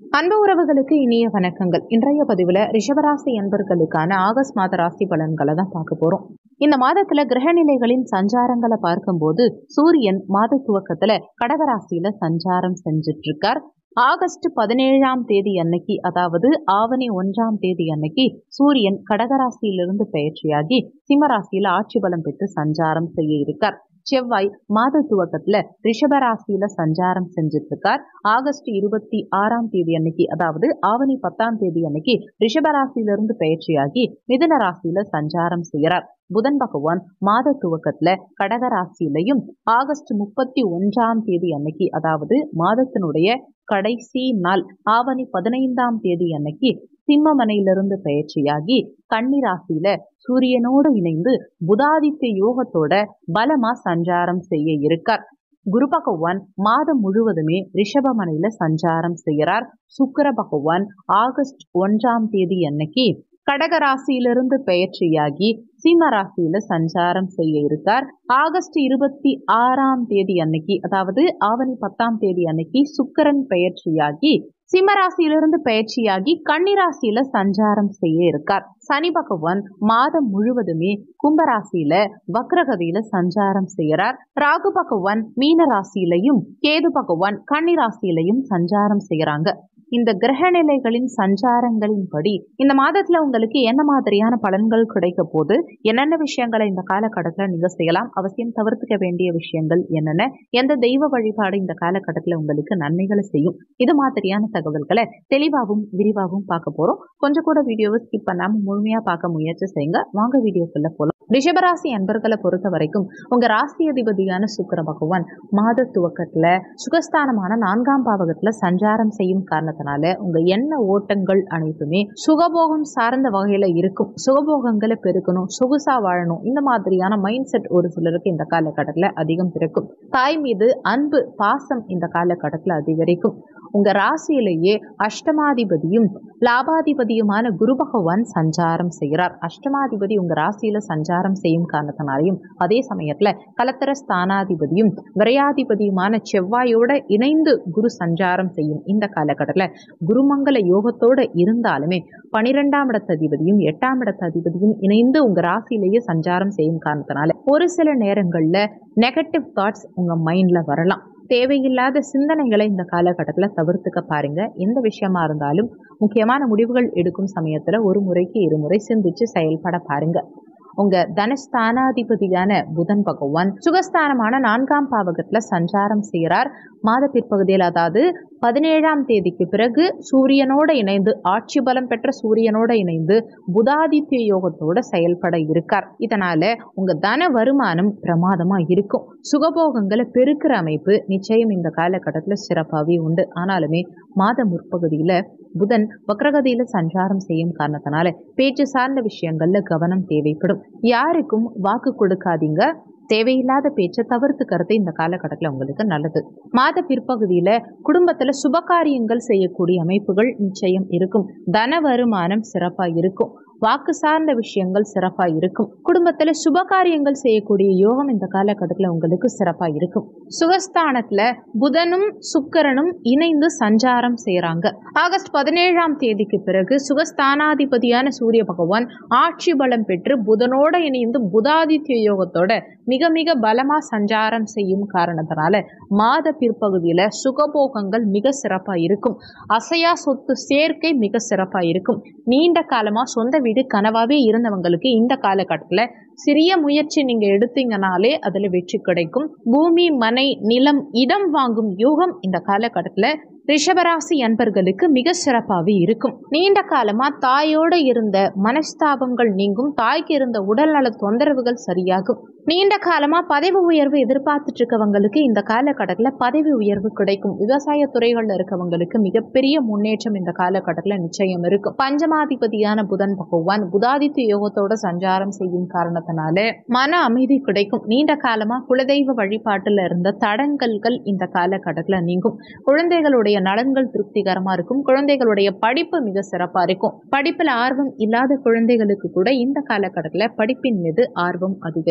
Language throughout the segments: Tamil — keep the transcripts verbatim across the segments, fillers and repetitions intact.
அன்பு உறவுகளுக்கு இனிய வணக்கங்கள். இன்றைய பதிவுல ரிஷபராசி அன்பர்களுக்கான ஆகஸ்ட் மாத ராசி பலன்களை தான் பார்க்க போறோம். இந்த மாதத்துல கிரகநிலைகளின் சஞ்சாரங்களை பார்க்கும்போது சூரியன் மாத துவக்கத்துல கடகராசியில சஞ்சாரம் செஞ்சுட்டு இருக்கார். ஆகஸ்ட் பதினேழாம் தேதி அன்னைக்கு, அதாவது ஆவணி ஒன்றாம் தேதி அன்னைக்கு சூரியன் கடகராசியிலிருந்து பயிற்சியாகி சிம்மராசியில ஆட்சி பலம் பெற்று சஞ்சாரம் செய்ய இருக்கார். செவ்வாய் மாத துவக்கத்துல ரிஷபராசியில சஞ்சாரம் செஞ்சுட்டு இருக்கார். ஆகஸ்ட் இருபத்தி ஆறாம் தேதி அன்னைக்கு, அதாவது ஆவணி பத்தாம் தேதி அன்னைக்கு ரிஷபராசியிலிருந்து பயிற்சியாகி மிதுன ராசியில சஞ்சாரம் செய்கிறார். புதன் பகவான் மாத துவக்கத்துல கடக ராசியிலையும் ஆகஸ்ட் முப்பத்தி ஒன்றாம் தேதி அன்னைக்கு, அதாவது மாதத்தினுடைய கடைசி நாள் ஆவணி பதினைந்தாம் தேதி அன்னைக்கு சிம்மமனையிலிருந்து பயிற்சியாகி கன்னி ராசியில சூரியனோடு இணைந்து புதாதித்ய யோகத்தோட பலமா சஞ்சாரம் செய்ய இருக்கார். குரு பகவான் மாதம் முழுவதுமே ரிஷபமனையில சஞ்சாரம் செய்கிறார். சுக்கிர பகவான் ஆகஸ்ட் ஒன்றாம் தேதி அன்னைக்கு கடக ராசியிலிருந்து பயிற்சியாகி சிம்ம ராசியில சஞ்சாரம் செய்ய இருக்கார். ஆகஸ்ட் இருபத்தி ஆறாம் தேதி அன்னைக்கு, அதாவது ஆவணி பத்தாம் தேதி அன்னைக்கு சுக்கிரன் பயிற்சியாகி சிம்மராசியிலிருந்து பயிற்சியாகி கன்னிராசியில சஞ்சாரம் செய்ய இருக்கார். சனி பகவான் மாதம் முழுவதுமே கும்பராசியில வக்ரகதியில சஞ்சாரம் செய்யறார். ராகு பகவான் மீன ராசியிலையும் கேது பகவான் கன்னிராசியிலையும் சஞ்சாரம் செய்யறாங்க. இந்த கிரக நிலைகளின் சஞ்சாரங்களின் படி இந்த மாதத்துல உங்களுக்கு என்ன மாதிரியான பலன்கள் கிடைக்க போது, என்னென்ன விஷயங்களை இந்த காலகட்டத்துல நீங்க செய்யலாம், அவசியம் தவிர்த்துக்க வேண்டிய விஷயங்கள் என்னென்ன, எந்த தெய்வ வழிபாடு இந்த காலகட்டத்துல உங்களுக்கு நன்மைகளை செய்யும், இது மாதிரியான தகவல்களை தெளிவாகவும் விரிவாகவும் பார்க்க போறோம். கொஞ்சம் கூட வீடியோவை ஸ்கிப் பண்ணாம முழுமையா பார்க்க முயற்சி செய்யுங்க. வாங்க வீடியோக்குள்ள போலாம். ரிஷபராசி அன்பர்களை பொறுத்த வரைக்கும் உங்க ராசி அதிபதியான சுக்கிர பகவான் மாத துவக்கத்துல சுகஸ்தானமான நான்காம் பாவகத்துல சஞ்சாரம் செய்யும் காரணத்தினால உங்க எண்ண ஓட்டங்கள் அனைத்துமே சுகபோகம் சார்ந்த வகையில இருக்கும். சுகபோகங்களை பெருக்கணும், சொகுசா வாழணும், இந்த மாதிரியான மைண்ட் செட் ஒரு சிலருக்கு இந்த காலகட்டத்துல அதிகம் பிறக்கும். தாய் மீது அன்பு பாசம் இந்த காலகட்டத்துல அதிகரிக்கும். உங்க ராசியிலேயே அஷ்டமாதிபதியும் லாபாதிபதியுமான குரு பகவான் சஞ்சாரம் செய்கிறார். அஷ்டமாதிபதி உங்க ராசியில சஞ்சாரம் செய்யும் காரணத்தினாலையும் அதே சமயத்துல கலத்தர ஸ்தானாதிபதியும் விரையாதிபதியுமான செவ்வாயோட இணைந்து குரு சஞ்சாரம் செய்யும் இந்த காலகட்டத்துல குருமங்கல யோகத்தோட இருந்தாலுமே பனிரெண்டாம் இடத்ததிபதியும் எட்டாம் இடத்ததிபதியும் இணைந்து உங்க ராசியிலேயே சஞ்சாரம் செய்யும் காரணத்தினால ஒரு சில நேரங்கள்ல நெகட்டிவ் தாட்ஸ் உங்க மைண்ட்ல வரலாம். தேவையில்லாத சிந்தனைகளை இந்த காலகட்டத்தில் தவிர்த்துக்க பாருங்க. எந்த விஷயமா இருந்தாலும் முக்கியமான முடிவுகள் எடுக்கும் சமயத்துல ஒரு முறைக்கு இருமுறை சிந்திச்சு செயல்பட பாருங்க. உங்க தனஸ்தானாதிபதியான புதன் பகவான் சுகஸ்தானமான நான்காம் பாவகத்துல சஞ்சாரம் செய்கிறார். மாத பிற்பகுதியில், அதாவது பதினேழாம் தேதிக்கு பிறகு சூரியனோட இணைந்து ஆட்சி பலம் பெற்ற சூரியனோட இணைந்து புதாதித்ய யோகத்தோட செயல்பட இருக்கார். இதனால உங்க தன வருமானம் பிரமாதமா இருக்கும். சுகபோகங்களை பெருக்கிற அமைப்பு நிச்சயம் இந்த காலகட்டத்துல சிறப்பாகவே உண்டு. ஆனாலுமே மாத முற்பகுதியில புதன் வக்ரகதியில சஞ்சாரம் செய்யும் காரணத்தினால பேச்சு சார்ந்த விஷயங்கள்ல கவனம் தேவைப்படும். யாருக்கும் வாக்கு கொடுக்காதீங்க. தேவையில்லாத பேச்சை தவிர்த்துக்கிறது இந்த காலகட்டத்தில் உங்களுக்கு நல்லது. மாத பிற்பகுதியில குடும்பத்துல சுபகாரியங்கள் செய்யக்கூடிய அமைப்புகள் நிச்சயம் இருக்கும். தன வருமானம் சிறப்பா இருக்கும். வாக்கு சார்ந்த விஷயங்கள் சிறப்பா இருக்கும். குடும்பத்துல சுபகாரியங்கள் செய்யக்கூடிய யோகம் இந்த காலகட்டத்துல உங்களுக்கு சிறப்பா இருக்கும். சுகஸ்தானத்துல புதனும் சுக்கிரனும் இணைந்து சஞ்சாரம் செய்யறாங்க. ஆகஸ்ட் பதினேழாம் தேதிக்கு பிறகு சுகஸ்தானாதிபதியான சூரிய பகவான் ஆட்சி பலம் பெற்று புதனோட இணைந்து புதாதித்ய யோகத்தோட மிக மிக பலமா சஞ்சாரம் செய்யும் காரணத்தினால மாத பிற்பகுதியில சுகபோகங்கள் மிக சிறப்பா இருக்கும். அசையா சொத்து சேர்க்கை மிக சிறப்பா இருக்கும். நீண்ட காலமா சொந்த வீடு கனவாவே இருந்தவங்களுக்கு இந்த காலகட்டத்துல சிறிய முயற்சி நீங்க எடுத்தீங்கனாலே அதுல வெற்றி கிடைக்கும். பூமி மனை நிலம் இடம் வாங்கும் யோகம் இந்த காலகட்டத்துல ரிஷபராசி அன்பர்களுக்கு மிக சிறப்பாகவே இருக்கும். நீண்ட காலமா தாயோட இருந்த மனஸ்தாபங்கள் நீங்கும். தாய்க்கு இருந்த உடல்நல தொந்தரவுகள் சரியாகும். நீண்ட காலமா பதவி உயர்வு எதிர்பார்த்துட்டு இருக்கவங்களுக்கு இந்த காலகட்டத்துல பதவி உயர்வு கிடைக்கும். விவசாய துறைகள்ல இருக்கவங்களுக்கு மிகப்பெரிய முன்னேற்றம் இந்த காலகட்டத்துல நிச்சயம் இருக்கும். பஞ்சமாதிபதியான புதன் பகவான் புதாதித்ய யோகத்தோட சஞ்சாரம் செய்யும் காரணத்தினால மன அமைதி கிடைக்கும். நீண்ட காலமா குலதெய்வ வழிபாட்டுல இருந்த தடங்கல்கள் இந்த காலகட்டத்துல நீங்கும். குழந்தைகளுடைய நலன்கள் திருப்திகரமா இருக்கும். குழந்தைகளுடைய படிப்பு மிக சிறப்பா இருக்கும். படிப்புல ஆர்வம் இல்லாத குழந்தைகளுக்கு கூட இந்த காலகட்டத்துல படிப்பின் மீது ஆர்வம் அதிகரிக்கும்.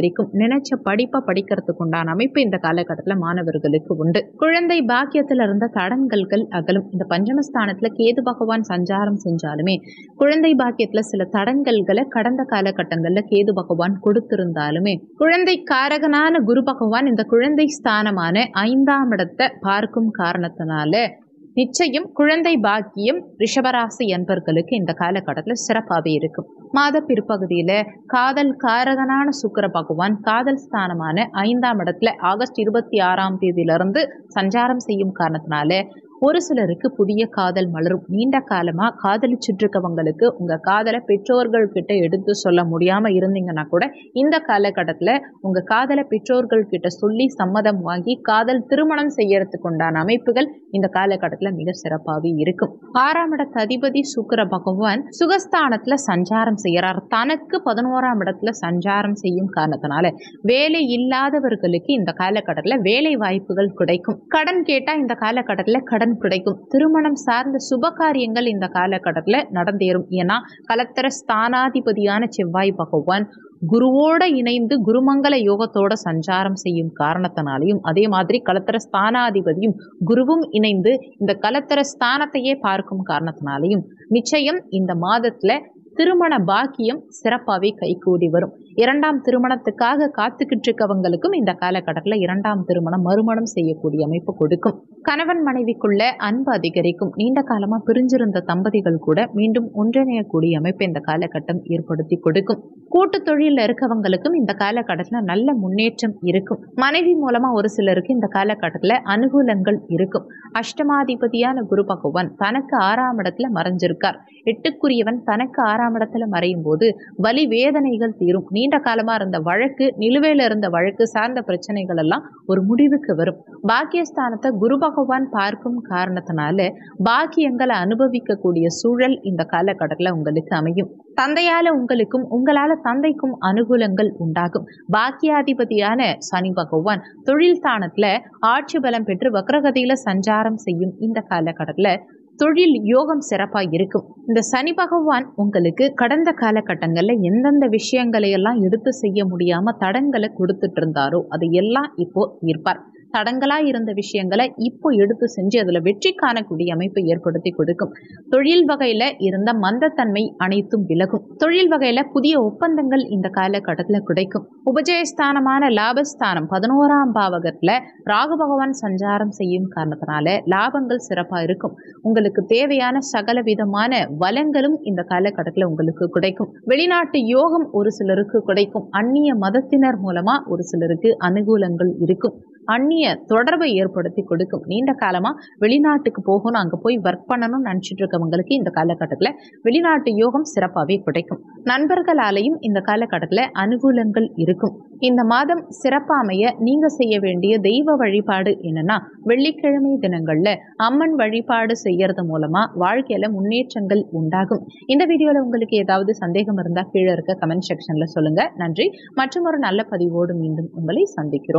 நினைச்ச படிப்பை படிக்கிறதுக்கு உண்டான அமைப்பு இந்த காலகட்டத்தில் மாணவர்களுக்கு உண்டு. குழந்தை பாக்கியத்தில் இருந்த தடங்கல்கள் அகலும். இந்த பஞ்சமஸ்தானத்துல கேது பகவான் சஞ்சாரம் செஞ்சாலுமே குழந்தை பாக்கியத்துல சில தடங்கல்களை கடந்த காலகட்டங்கள்ல கேது பகவான் கொடுத்திருந்தாலுமே குழந்தை காரகனான குரு பகவான் இந்த குழந்தை ஸ்தானமான ஐந்தாம் இடத்தை பார்க்கும் காரணத்தினால நிச்சயம் குழந்தை பாக்கியம் ரிஷபராசி என்பர்களுக்கு இந்த காலகட்டத்தில் சிறப்பாகவே இருக்கும். மாத பிற்பகுதியில காதல் காரகனான சுக்கிர பகவான் காதல் ஸ்தானமான ஐந்தாம் இடத்துல ஆகஸ்ட் இருபத்தி ஆறாம் தேதியிலிருந்து சஞ்சாரம் செய்யும் காரணத்தினால ஒரு சிலருக்கு புதிய காதல் மலரும். நீண்ட காலமா காதலிச்சுட்டு இருக்கவங்களுக்கு உங்க காதலை பெற்றோர்கள் கிட்ட எடுத்து சொல்ல முடியாம இருந்தீங்கன்னா கூட இந்த காலகட்டத்துல உங்க காதலை பெற்றோர்கள் கிட்ட சொல்லி சம்மதம் வாங்கி காதல் திருமணம் செய்யறதுக்கு உண்டான அமைப்புகள் இந்த காலகட்டத்துல மிக சிறப்பாகவே இருக்கும். ஆறாம் இடத்து அதிபதி சுக்கிர பகவான் சுகஸ்தானத்துல சஞ்சாரம் செய்யறார். தனக்கு பதினோராம் இடத்துல சஞ்சாரம் செய்யும் காரணத்தினால வேலை இல்லாதவர்களுக்கு இந்த காலகட்டத்துல வேலை வாய்ப்புகள் கிடைக்கும். கடன் கேட்டா இந்த காலகட்டத்துல கடன் கிடைக்கும். திருமணம் சார்ந்த சுப காரியங்கள் இந்த காலகட்டத்தில் நடந்தேறும். ஏன்னா கலத்தர ஸ்தானாதிபதியான செவ்வாய் பகவான் குருவோட இணைந்து குருமங்கல யோகத்தோட சஞ்சாரம் செய்யும் காரணத்தினாலையும் அதே மாதிரி கலத்தர ஸ்தானாதிபதியும் குருவும் இணைந்து இந்த கலத்தர ஸ்தானத்தையே பார்க்கும் காரணத்தினாலையும் நிச்சயம் இந்த மாதத்துல திருமண பாக்கியம் சிறப்பாகவே கைகூடி வரும். இரண்டாம் திருமணத்துக்காக காத்துக்கிட்டு இருக்கவங்களுக்கும் இந்த காலகட்டத்தில் இரண்டாம் திருமணம் மறுமணம் செய்யக்கூடிய அமைப்பு கொடுக்கும். கணவன் மனைவிக்குள்ள அன்பு அதிகரிக்கும். நீண்ட காலமா பிரிஞ்சிருந்த தம்பதிகள் கூட மீண்டும் ஒன்றிணையக்கூடிய அமைப்பு இந்த காலகட்டம் ஏற்படுத்தி கொடுக்கும். கூட்டு தொழில இருக்கவங்களுக்கும் இந்த காலகட்டத்தில் நல்ல முன்னேற்றம் இருக்கும். மனைவி மூலமா ஒரு சிலருக்கு இந்த காலகட்டத்தில் அனுகூலங்கள் இருக்கும். அஷ்டமாதிபதியான குரு பகவான் தனக்கு ஆறாம் இடத்துல மறைஞ்சிருக்கார். எட்டுக்குரியவன் தனக்கு ஆறாம் இடத்துல மறையும் போது வலி வேதனைகள் தீரும். நீண்ட காலமா இருந்த வழக்கு நிலுவையில இருந்த வழக்கு சார்ந்த பிரச்சனைகள் எல்லாம் ஒரு முடிவுக்கு வரும். பாக்கியஸ்தானத்தை குரு பகவான் பார்க்கும் காரணத்தினால பாக்கியங்களை அனுபவிக்கக்கூடிய சூழல் இந்த காலகட்டத்தில் உங்களுக்கு அமையும். தந்தையால உங்களுக்கும் உங்களால தந்தைக்கும் அனுகூலங்கள் உண்டாகும். பாக்கியாதிபதியான சனி பகவான் தொழில் ஸ்தானத்துல ஆட்சி பலம் பெற்று வக்ரகதியில சஞ்சாரம் செய்யும் இந்த காலகட்டத்துல தொழில் யோகம் சிறப்பாக இருக்கும். இந்த சனி பகவான் உங்களுக்கு கடந்த காலகட்டங்களில் எந்தெந்த விஷயங்களை எல்லாம் எடுத்து செய்ய முடியாம தடங்களை கொடுத்துட்டு இருந்தாரோ அதை எல்லாம் இப்போ தீர்ப்பார். தடங்களா இருந்த விஷயங்களை இப்போ எடுத்து செஞ்சு அதுல வெற்றி காணக்கூடிய அமைப்பை ஏற்படுத்தி கொடுக்கும். தொழில் வகையில இருந்த மந்தத்தன்மை அனைத்தும் விலகும். தொழில் வகையில புதிய ஒப்பந்தங்கள் இந்த காலகட்டத்துல கிடைக்கும். உபஜயஸ்தானமான லாபஸ்தானம் பதினோராம் பாவகத்துல ராகு பகவான் சஞ்சாரம் செய்யும் காரணத்தினால லாபங்கள் சிறப்பா இருக்கும். உங்களுக்கு தேவையான சகல விதமான வளங்களும் இந்த காலகட்டத்துல உங்களுக்கு கிடைக்கும். வெளிநாட்டு யோகம் ஒரு சிலருக்கு கிடைக்கும். அந்நிய மதத்தினர் மூலமா ஒரு சிலருக்கு அனுகூலங்கள் இருக்கும். அந்நிய தொடர்பை ஏற்படுத்தி கொடுக்கும். நீண்ட காலமா வெளிநாட்டுக்கு போகணும், அங்க போய் ஒர்க் பண்ணணும்னு நினைச்சிட்டு இருக்கவங்களுக்கு இந்த காலகட்டத்துல வெளிநாட்டு யோகம் சிறப்பாகவே கிடைக்கும். நண்பர்களாலையும் இந்த காலகட்டத்துல அனுகூலங்கள் இருக்கும். இந்த மாதம் சிறப்பா அமைய நீங்க செய்ய வேண்டிய தெய்வ வழிபாடு என்னன்னா வெள்ளிக்கிழமை தினங்கள்ல அம்மன் வழிபாடு செய்யறது மூலமா வாழ்க்கையில முன்னேற்றங்கள் உண்டாகும். இந்த வீடியோல உங்களுக்கு ஏதாவது சந்தேகம் இருந்தா கீழே இருக்க கமெண்ட் செக்ஷன்ல சொல்லுங்க. நன்றி. மற்றும் ஒரு நல்ல பதிவோடு மீண்டும் உங்களை சந்திக்கிறோம்.